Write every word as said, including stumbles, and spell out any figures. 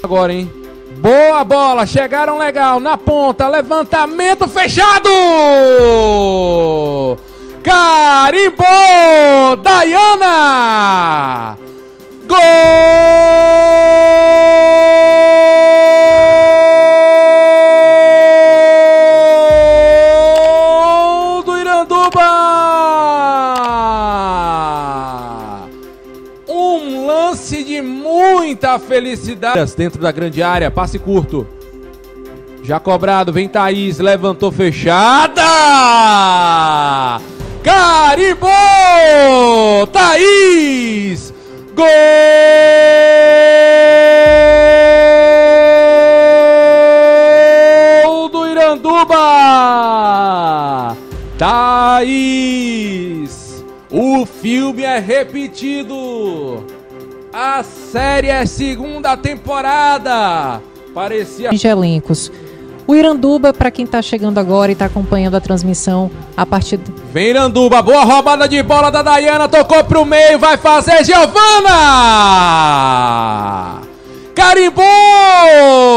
Agora, hein? Boa bola, chegaram legal, na ponta, levantamento fechado! Carimbou, Dayana! Gol do Iranduba! Um lance de muita felicidade dentro da grande área, passe curto. Já cobrado, vem Thaís, levantou fechada! Carimbou! Thaís! Gol do Iranduba! Thaís! O filme é repetido! A série é segunda temporada! Parecia... De elencos. O Iranduba, para quem está chegando agora e está acompanhando a transmissão a partir do... Vem Iranduba, boa roubada de bola da Dayana, tocou pro meio, vai fazer Giovana! Carimbou!